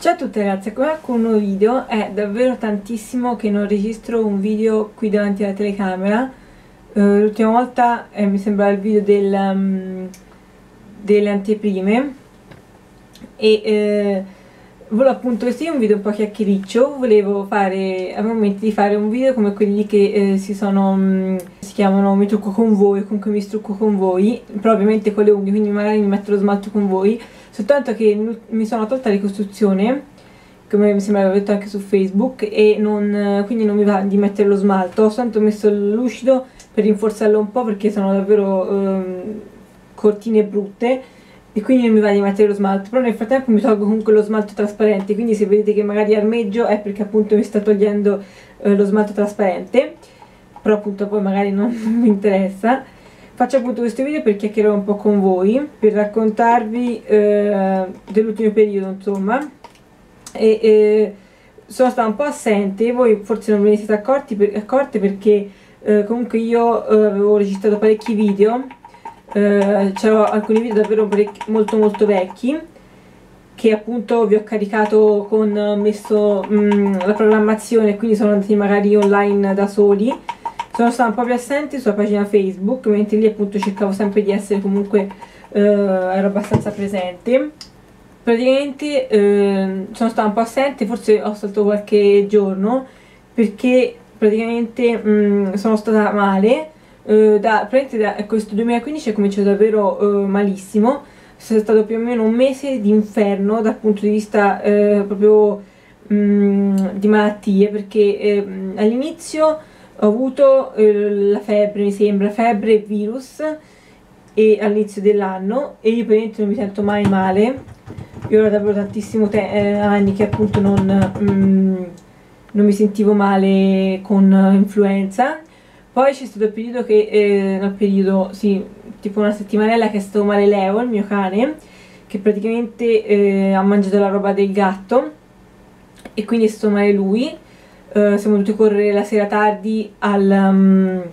Ciao a tutti ragazzi, ecco qua con un nuovo video. È davvero tantissimo che non registro un video qui davanti alla telecamera. L'ultima volta mi sembra il video delle anteprime e volevo appunto, questo è un video un po' chiacchiericcio. Avevo in mente di fare un video come quelli che si chiamano mi trucco con voi, comunque mi strucco con voi, però ovviamente con le unghie, quindi magari mi metto lo smalto con voi. Soltanto che mi sono tolta la ricostruzione, come mi sembra avevo detto anche su Facebook, e quindi non mi va di mettere lo smalto. Ho soltanto messo il lucido per rinforzarlo un po' perché sono davvero cortine brutte e quindi non mi va di mettere lo smalto. Però nel frattempo mi tolgo comunque lo smalto trasparente, quindi se vedete che magari armeggio è perché appunto mi sta togliendo lo smalto trasparente, però appunto poi magari non mi interessa. Faccio appunto questo video per chiacchierare un po' con voi, per raccontarvi dell'ultimo periodo, insomma. Sono stata un po' assente, voi forse non ve ne siete accorte perché comunque io avevo registrato parecchi video, c'erano alcuni video davvero molto vecchi, che appunto vi ho caricato con messo la programmazione, quindi sono andati magari online da soli. Sono stata un po' più assente sulla pagina Facebook, mentre lì appunto cercavo sempre di essere comunque, ero abbastanza presente. Praticamente sono stata un po' assente, forse ho saltato qualche giorno, perché praticamente sono stata male. Da questo 2015 è cominciato davvero malissimo. È stato più o meno un mese di inferno dal punto di vista proprio di malattie, perché all'inizio ho avuto la febbre, mi sembra, febbre e virus, e all'inizio dell'anno, e io praticamente non mi sento mai male. Io ero davvero tantissimo anni che appunto non mi sentivo male con influenza. Poi c'è stato il periodo che, tipo una settimanella che è stato male Leo, il mio cane, che praticamente ha mangiato la roba del gatto e quindi è stato male lui. Siamo dovuti correre la sera tardi al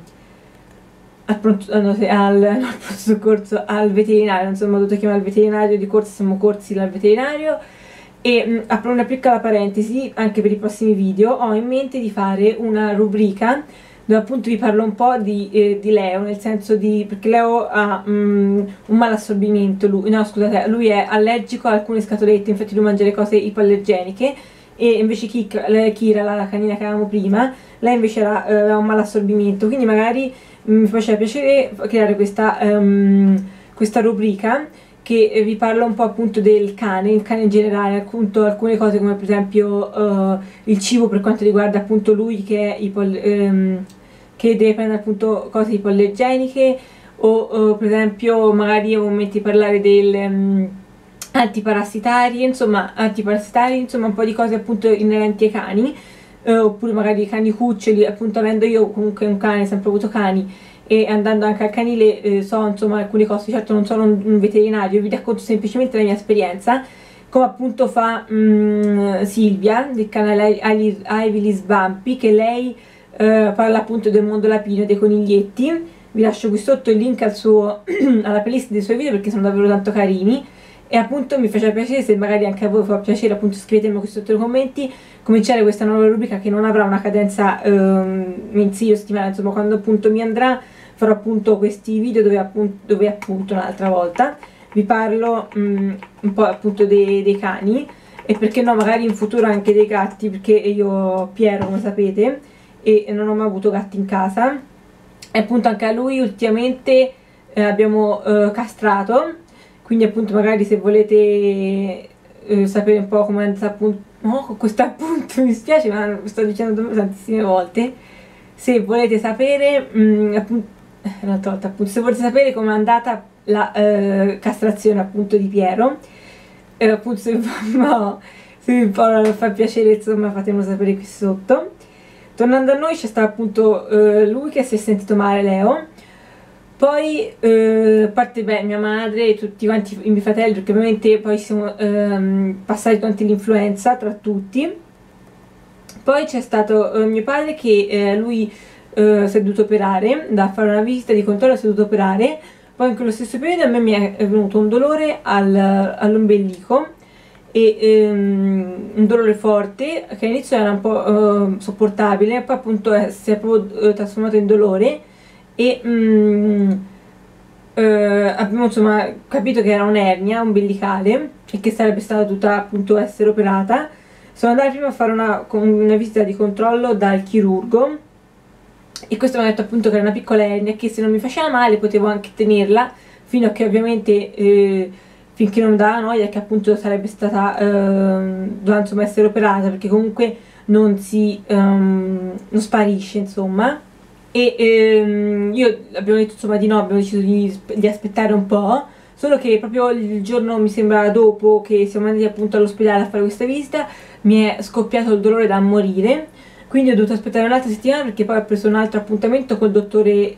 soccorso, al veterinario, insomma ho dovuto chiamare il veterinario di corsa, siamo corsi dal veterinario. E apro una piccola parentesi, anche per i prossimi video ho in mente di fare una rubrica dove appunto vi parlo un po' di Leo, nel senso perché Leo ha un malassorbimento, lui è allergico a alcune scatolette, infatti lui mangia le cose ipoallergeniche, e invece Kira, la canina che avevamo prima, lei invece aveva un malassorbimento, quindi magari mi faceva piacere creare questa rubrica che vi parla un po' appunto del cane, il cane in generale, appunto alcune cose come per esempio il cibo per quanto riguarda appunto lui che è che deve prendere appunto cose ipoallergeniche, o per esempio magari a momenti parlare del antiparassitari, insomma un po' di cose appunto inerenti ai cani, oppure magari i cani cuccioli, appunto avendo io comunque un cane, sempre avuto cani, e andando anche al canile so insomma alcune cose. Certo non sono un veterinario, vi racconto semplicemente la mia esperienza, come appunto fa Silvia del canale Ivy Sbampi, che lei parla appunto del mondo lapino e dei coniglietti. Vi lascio qui sotto il link alla playlist dei suoi video perché sono davvero tanto carini, e appunto mi faceva piacere, se magari anche a voi fa piacere, appunto scrivetemi qui sotto nei commenti, cominciare questa nuova rubrica che non avrà una cadenza mensile o settimanale, insomma quando appunto mi andrà farò appunto questi video dove appunto un'altra volta vi parlo un po' appunto dei cani, e perché no magari in futuro anche dei gatti, perché io ho Piero, come sapete, e non ho mai avuto gatti in casa, e appunto anche a lui ultimamente abbiamo castrato, quindi appunto magari se volete sapere un po' come è andata appunto, no, con questo appunto mi spiace ma lo sto dicendo tantissime volte, se volete sapere appunto se volete sapere come è andata la castrazione appunto di Piero, appunto se vi fa piacere insomma fatemelo sapere qui sotto. Tornando a noi, c'è stato appunto lui che si è sentito male, Leo. Poi a parte mia madre e tutti quanti i miei fratelli, perché ovviamente poi siamo passati durante l'influenza tra tutti. Poi c'è stato mio padre che lui si è dovuto operare, da fare una visita di controllo, si è dovuto operare. Poi in quello stesso periodo a me mi è venuto un dolore all'ombelico, e un dolore forte che all'inizio era un po' sopportabile, poi appunto si è proprio trasformato in dolore e abbiamo insomma capito che era un'ernia ombelicale e che sarebbe stata dovuta appunto essere operata. Sono andata prima a fare una visita di controllo dal chirurgo e questo mi ha detto appunto che era una piccola ernia, che se non mi faceva male potevo anche tenerla fino a che ovviamente finché non dava noia che appunto sarebbe stata doveva insomma essere operata, perché comunque non non sparisce insomma. E io abbiamo detto insomma di no, abbiamo deciso di aspettare un po', solo che proprio il giorno, mi sembra dopo che siamo andati appunto all'ospedale a fare questa visita, mi è scoppiato il dolore da morire, quindi ho dovuto aspettare un'altra settimana perché poi ho preso un altro appuntamento col dottore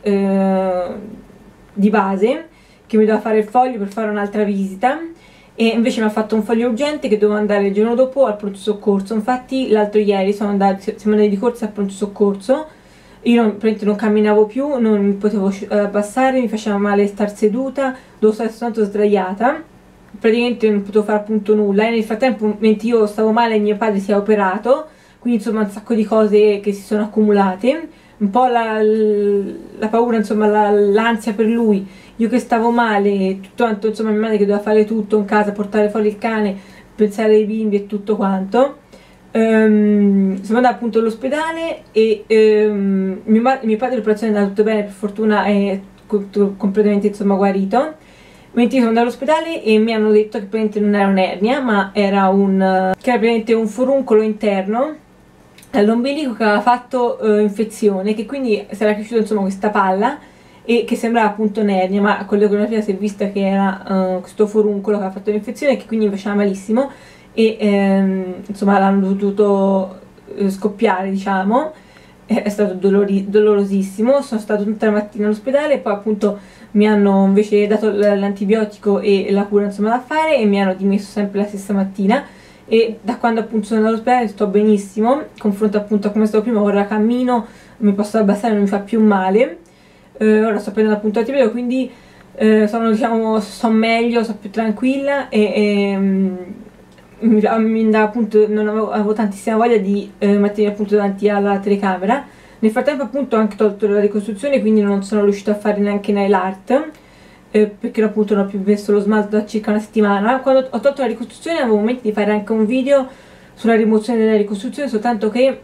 di base che mi doveva fare il foglio per fare un'altra visita, e invece mi ha fatto un foglio urgente che dovevo andare il giorno dopo al pronto soccorso. Infatti l'altro ieri siamo andati di corsa al pronto soccorso. Io praticamente non camminavo più, non mi potevo abbassare, mi faceva male star seduta, dovevo stare soltanto sdraiata, praticamente non potevo fare appunto nulla, e nel frattempo mentre io stavo male mio padre si è operato, quindi insomma un sacco di cose che si sono accumulate, un po' la paura, insomma l'ansia per lui, io che stavo male, tutto quanto, insomma mia madre che doveva fare tutto in casa, portare fuori il cane, pensare ai bimbi e tutto quanto. Siamo andati appunto all'ospedale e mio padre l'operazione è andata tutto bene, per fortuna è completamente insomma guarito, mentre io sono andata all'ospedale e mi hanno detto che praticamente non era un'ernia, ma era praticamente un foruncolo interno all'ombelico che aveva fatto infezione, che quindi si era cresciuta insomma questa palla e che sembrava appunto un'ernia, ma con l'ecografia si è vista che era questo foruncolo che aveva fatto l'infezione e che quindi mi faceva malissimo, e insomma l'hanno dovuto scoppiare, diciamo. È stato dolorosissimo. Sono stata tutta la mattina all'ospedale, poi appunto mi hanno invece dato l'antibiotico e la cura insomma da fare e mi hanno dimesso sempre la stessa mattina, e da quando appunto sono all'ospedale sto benissimo, confronto appunto a come stavo prima. Ora cammino, mi posso abbassare, non mi fa più male, ora sto prendendo appunto l'antibiotico, quindi diciamo, sto meglio, sto più tranquilla e appunto non avevo tantissima voglia di mettermi appunto davanti alla telecamera. Nel frattempo appunto ho anche tolto la ricostruzione, quindi non sono riuscita a fare neanche nail art, perché appunto non ho più messo lo smalto da circa una settimana. Quando ho tolto la ricostruzione avevo in mente di fare anche un video sulla rimozione della ricostruzione, soltanto che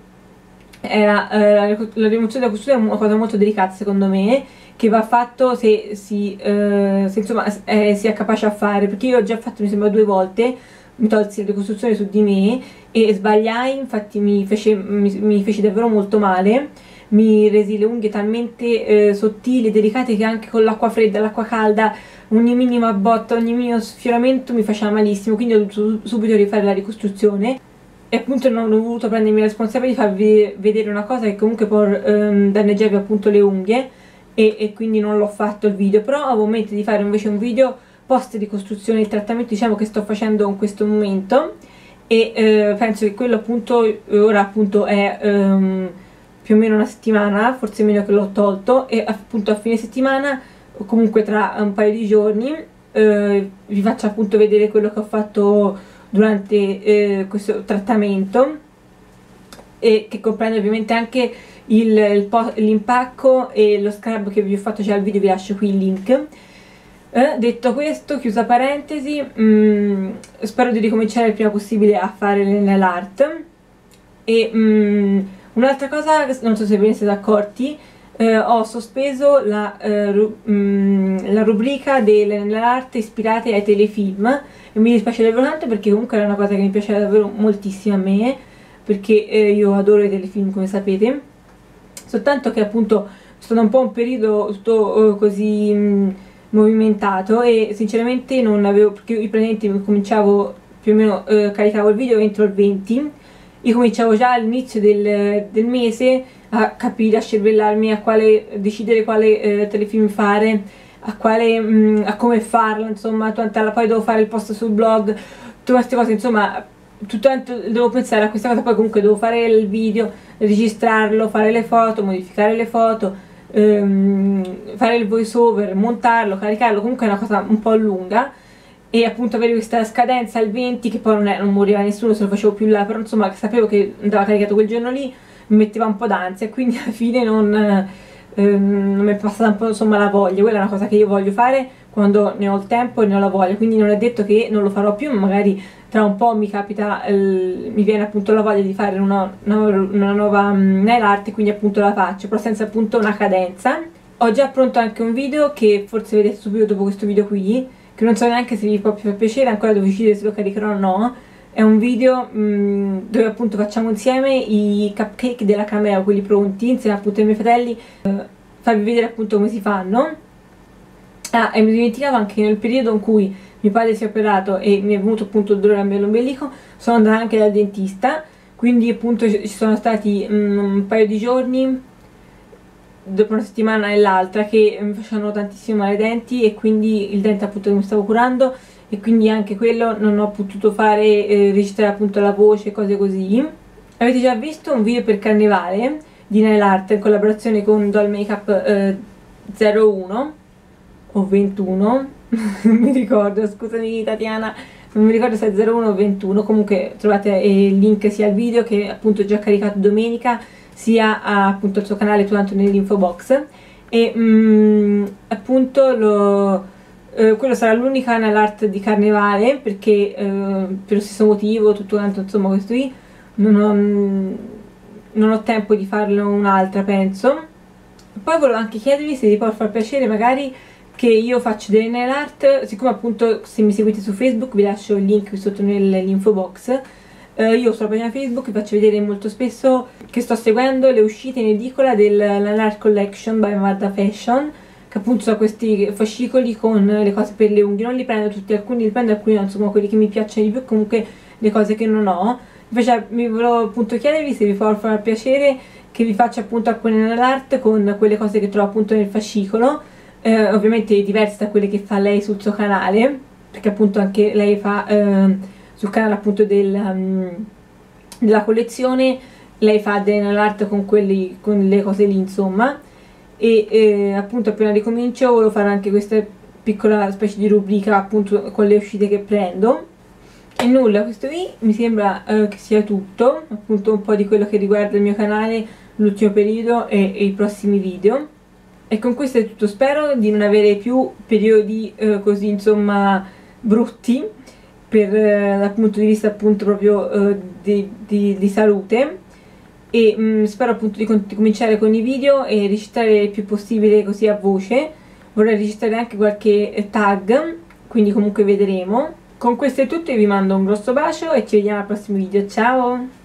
la rimozione della costruzione è una cosa molto delicata secondo me, che va fatto se insomma si è capace a fare, perché io ho già fatto mi sembra 2 volte, mi tolsi la ricostruzione su di me e sbagliai, infatti mi fece davvero molto male, mi resi le unghie talmente sottili e delicate che anche con l'acqua fredda, l'acqua calda, ogni minima botta, ogni minimo sfioramento mi faceva malissimo, quindi ho dovuto subito rifare la ricostruzione. E appunto non ho voluto prendermi la responsabilità di farvi vedere una cosa che comunque può danneggiarvi appunto le unghie, e quindi non l'ho fatto il video, però avevo in mente di fare invece un video post ricostruzione, il trattamento diciamo che sto facendo in questo momento, e penso che quello appunto ora appunto è più o meno una settimana, forse meno che l'ho tolto, e appunto a fine settimana o comunque tra un paio di giorni vi faccio appunto vedere quello che ho fatto durante questo trattamento, e che comprende ovviamente anche l'impacco e lo scrub che vi ho fatto già al video, vi lascio qui il link. Detto questo, chiusa parentesi, spero di ricominciare il prima possibile a fare nell'art. E un'altra cosa, non so se ve ne siete accorti, ho sospeso la rubrica dell'arte ispirate ai telefilm, e mi dispiace davvero tanto perché comunque era una cosa che mi piaceva davvero moltissimo a me, perché io adoro i telefilm come sapete, soltanto che appunto è stato un po' un periodo tutto così movimentato, e sinceramente non avevo, perché io praticamente cominciavo più o meno, caricavo il video entro il 20, io cominciavo già all'inizio del mese a capire, a cervellarmi a decidere quale telefilm fare, a come farlo, insomma, poi devo fare il post sul blog, tutte queste cose, insomma, devo pensare a questa cosa, poi comunque devo fare il video, registrarlo, fare le foto, modificare le foto, fare il voice over, montarlo, caricarlo, comunque è una cosa un po' lunga, e appunto avere questa scadenza al 20 che poi non moriva nessuno se lo facevo più là, però insomma sapevo che andava caricato quel giorno lì, mi metteva un po' d'ansia e quindi alla fine non mi è passata un po' insomma la voglia. Quella è una cosa che io voglio fare quando ne ho il tempo e ne ho la voglia, quindi non è detto che non lo farò più, ma magari tra un po' mi capita, mi viene appunto la voglia di fare una nuova nail art e quindi appunto la faccio, però senza appunto una cadenza. Ho già pronto anche un video che forse vedete subito dopo questo video qui, che non so neanche se vi può far piacere, ancora devo decidere se lo caricherò o no. È un video dove appunto facciamo insieme i cupcake della Cameo, quelli pronti, insieme appunto ai miei fratelli, farvi vedere appunto come si fanno. Ah, e mi dimenticavo anche che nel periodo in cui mio padre si è operato e mi è venuto appunto il dolore all'ombelico, sono andata anche dal dentista, quindi appunto ci sono stati un paio di giorni, dopo una settimana e l'altra, che mi facevano tantissimo male ai denti e quindi il dente appunto che mi stavo curando, e quindi anche quello non ho potuto fare, registrare appunto la voce, cose così. Avete già visto un video per Carnevale di nail art in collaborazione con Doll Makeup 01 o 21 non mi ricordo, scusami Tatiana, non mi ricordo se è 01 o 21, comunque trovate il link sia al video che appunto già caricato domenica, sia appunto al suo canale tanto nell'info box. E appunto quello sarà l'unica nail art di Carnevale, perché per lo stesso motivo, tutto quanto, insomma, questo qui non ho tempo di farlo un'altra, penso. Poi volevo anche chiedervi se vi può far piacere magari che io faccio delle nail art, siccome appunto se mi seguite su Facebook vi lascio il link qui sotto nell'info box. Io sulla pagina Facebook vi faccio vedere molto spesso che sto seguendo le uscite in edicola della Nail Art Collection by Marda Fashion, che appunto sono questi fascicoli con le cose per le unghie. Non li prendo tutti, alcuni li prendo, alcuni no, insomma quelli che mi piacciono di più, comunque le cose che non ho. Invece mi volevo appunto chiedervi se vi può far piacere che vi faccia appunto alcune nail art con quelle cose che trovo appunto nel fascicolo, ovviamente diverse da quelle che fa lei sul suo canale, perché appunto anche lei fa sul canale appunto della collezione, lei fa delle nail art con le cose lì, insomma. E appunto appena ricomincio volevo fare anche questa piccola specie di rubrica appunto con le uscite che prendo. E nulla, questo qui mi sembra che sia tutto, appunto un po' di quello che riguarda il mio canale, l'ultimo periodo e i prossimi video. E con questo è tutto, spero di non avere più periodi così insomma brutti dal punto di vista appunto proprio di salute. E spero appunto di cominciare con i video e registrare il più possibile così a voce. Vorrei registrare anche qualche tag, quindi comunque vedremo. Con questo è tutto, io vi mando un grosso bacio e ci vediamo al prossimo video, ciao!